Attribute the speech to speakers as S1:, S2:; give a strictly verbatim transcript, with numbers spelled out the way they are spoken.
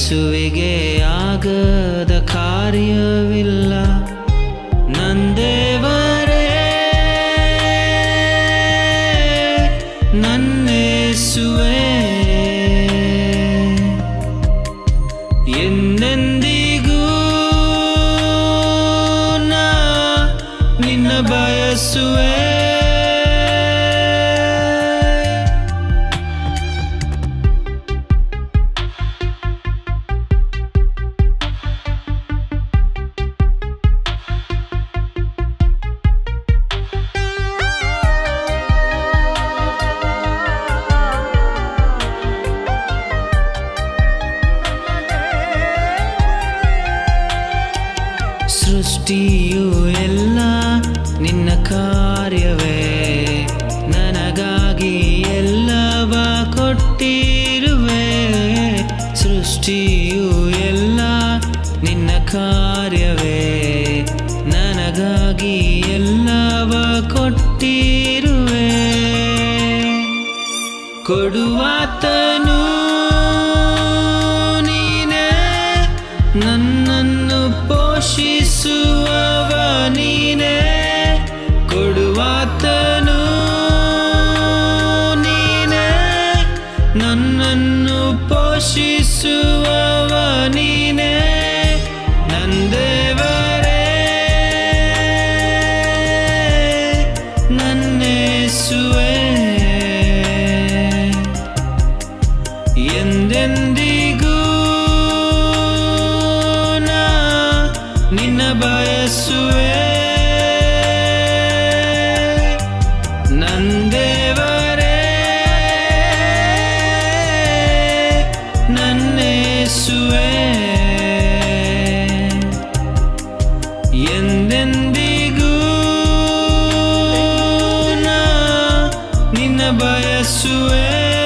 S1: ಯೇಸುವಿಗೆ ಆಗದ ಕಾರ್ಯವಿಲ್ಲ ನಂದೇವರೇ ನನ್ನೇಸುವೆ ಎಂದೆಂದಿಗೂ ನಾ ನಿನ್ನ ಬಯಸುವೆ ಸೃಷ್ಟಿಯು ಎಲ್ಲ ನಿನ್ನ ಕಾರ್ಯವೇ ನನಗಾಗಿ ಎಲ್ಲವ ಕೊಟ್ಟಿರುವೆ ಸೃಷ್ಟಿಯು ಎಲ್ಲ ನಿನ್ನ ಕಾರ್ಯವೇ ನನಗಾಗಿ ಎಲ್ಲವ ಕೊಟ್ಟಿರುವೆ ಕೊಡುವಾತನು ನೀನೇ ನನ್ನನ್ನು ಪೋಷಿಸುವವ ನೀನೇ ಕೊಡುವಾತನು ನೀನೇ ನನ್ನನ್ನು ಪೋಷಿಸುವವ ನೀನೇ ನಂದೇವರೇ ನನ್ನೇಸುವೆ ಎಂದೆಂದಿಗೂ ನಿನ್ನ ಬಯಸುವೆ ನಂದೇವರೇ ನನ್ನೇಸುವೆ ಎಂದೆಂದಿಗೂ ನಾ ನಿನ್ನ ಬಯಸುವೆ